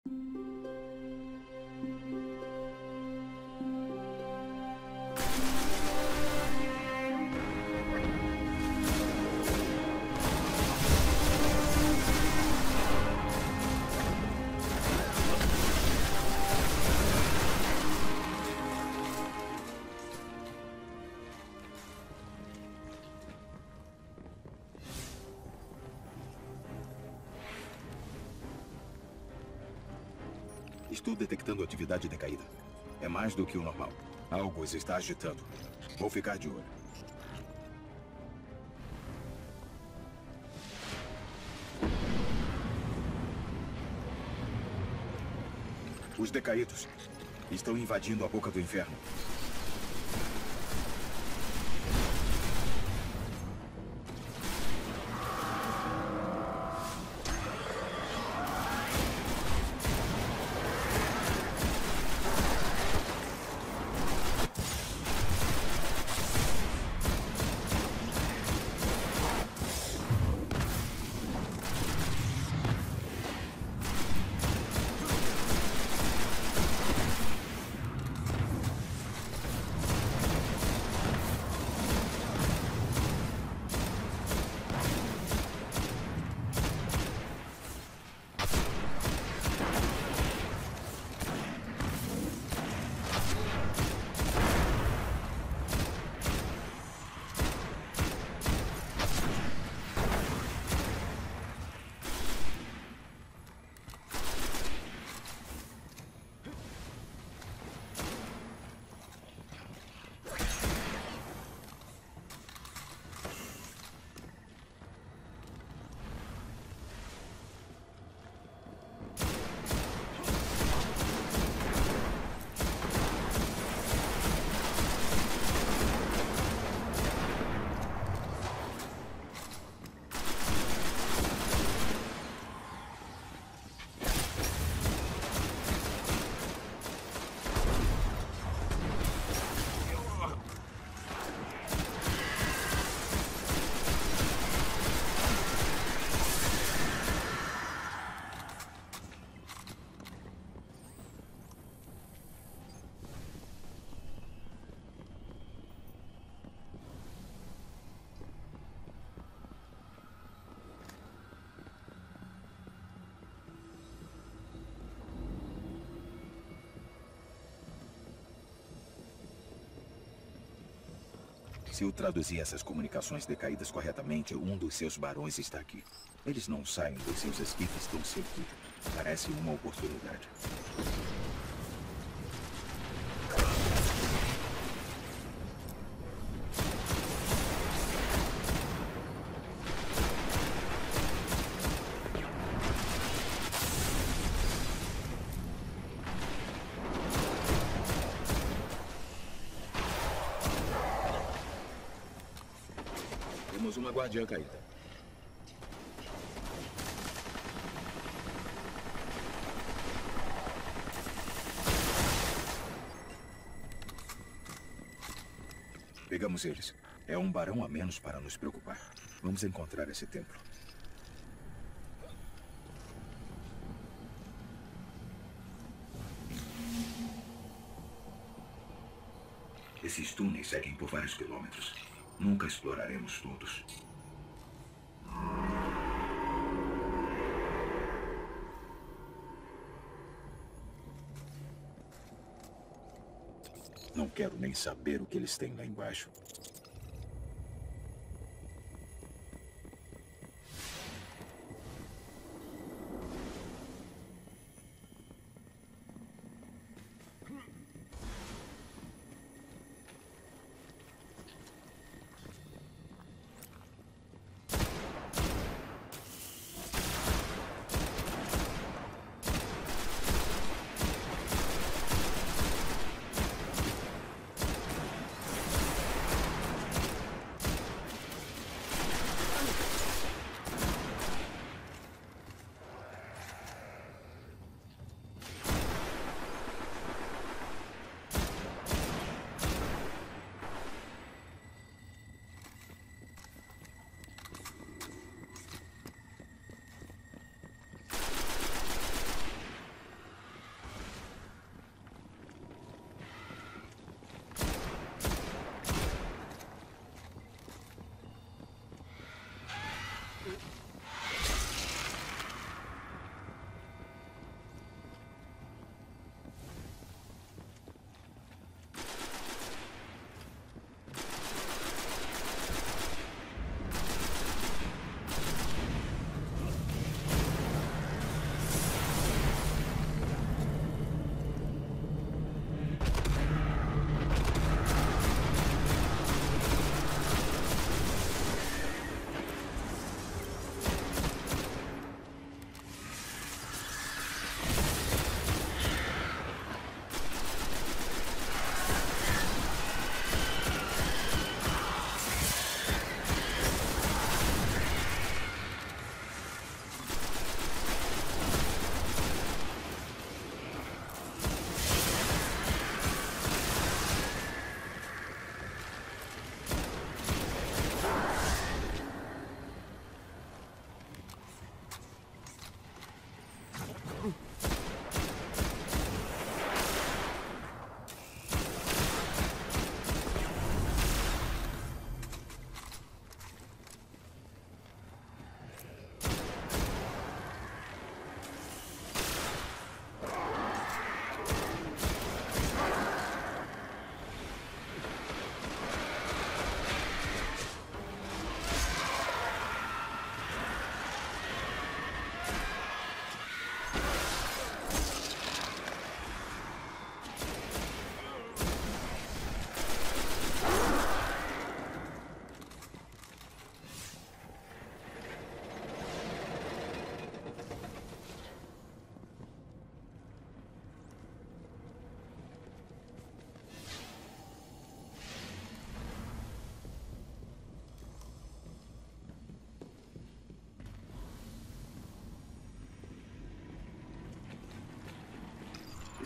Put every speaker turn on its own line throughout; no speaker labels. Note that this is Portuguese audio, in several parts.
Estou detectando atividade decaída. É mais do que o normal. Algo os está agitando. Vou ficar de olho. Os decaídos estão invadindo a boca do inferno. Se eu traduzir essas comunicações decaídas corretamente, um dos seus barões está aqui. Eles não saem dos seus esquites tão cedo. Parece uma oportunidade. Temos uma guardiã caída. Pegamos eles. É um barão a menos para nos preocupar. Vamos encontrar esse templo. Esses túneis seguem por vários quilômetros. Nunca exploraremos todos. Não quero nem saber o que eles têm lá embaixo.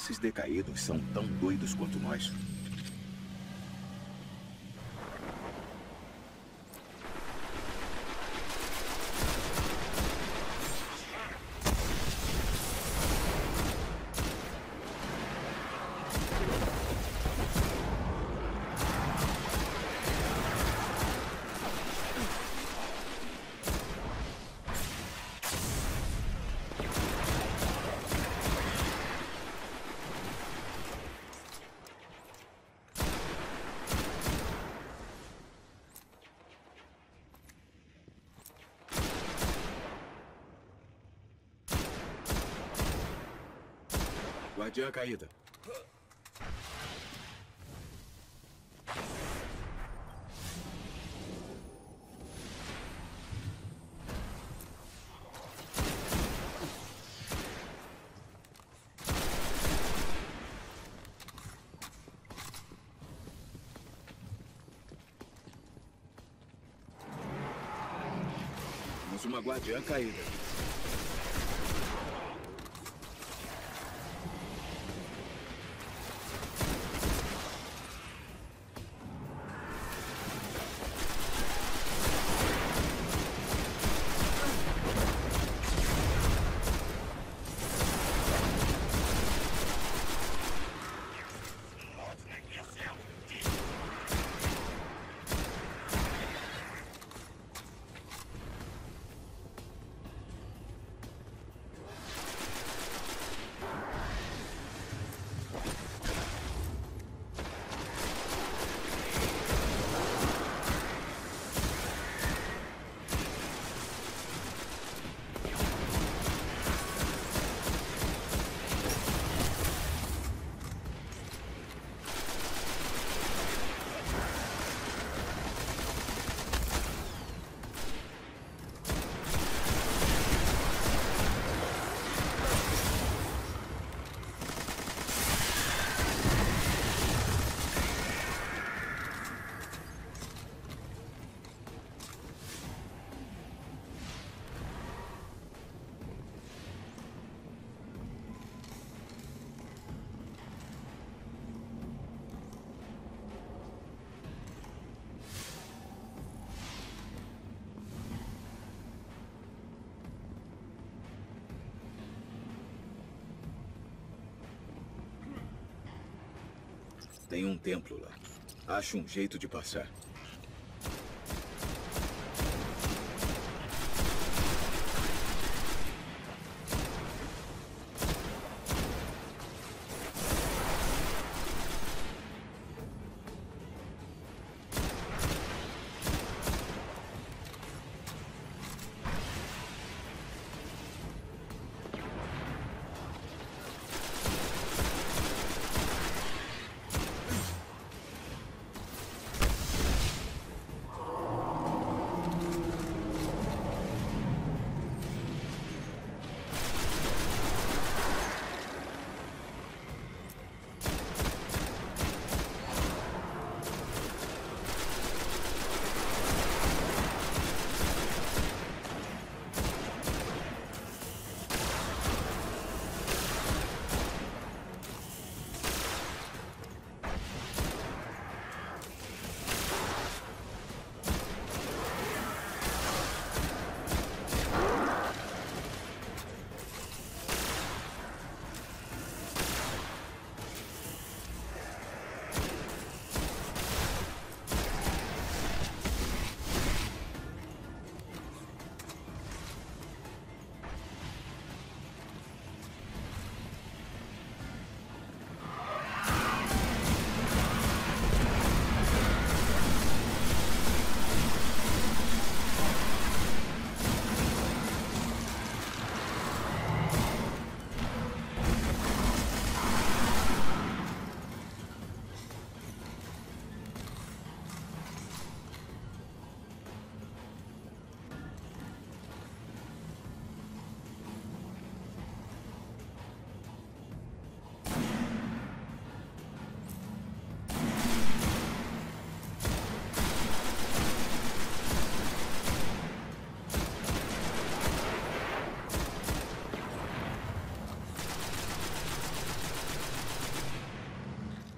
Esses decaídos são tão doidos quanto nós. Guardiã caída. Temos uma guardiã caída. Tem um templo lá. Acho um jeito de passar.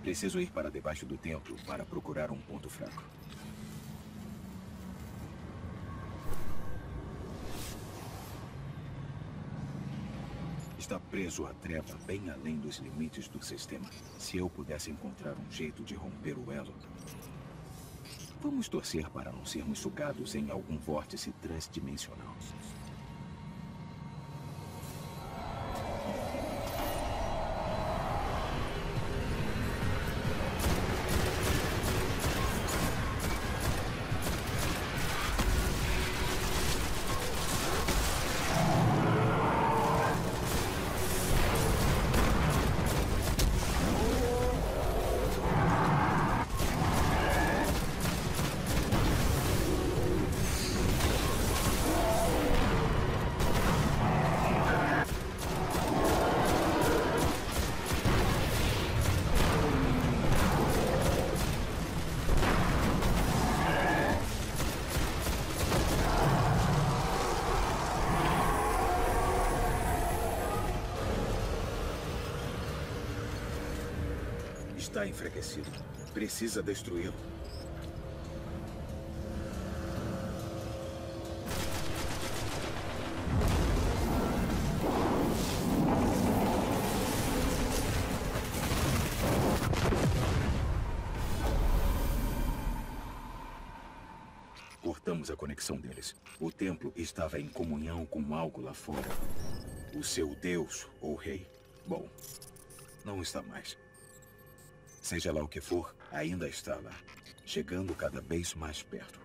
Preciso ir para debaixo do templo para procurar um ponto fraco. Está preso à treva bem além dos limites do sistema. Se eu pudesse encontrar um jeito de romper o elo... Vamos torcer para não sermos sugados em algum vórtice transdimensional. Está enfraquecido. Precisa destruí-lo. Cortamos a conexão deles. O templo estava em comunhão com algo lá fora. O seu deus ou rei. Bom, não está mais. Seja lá o que for, ainda está lá, chegando cada vez mais perto.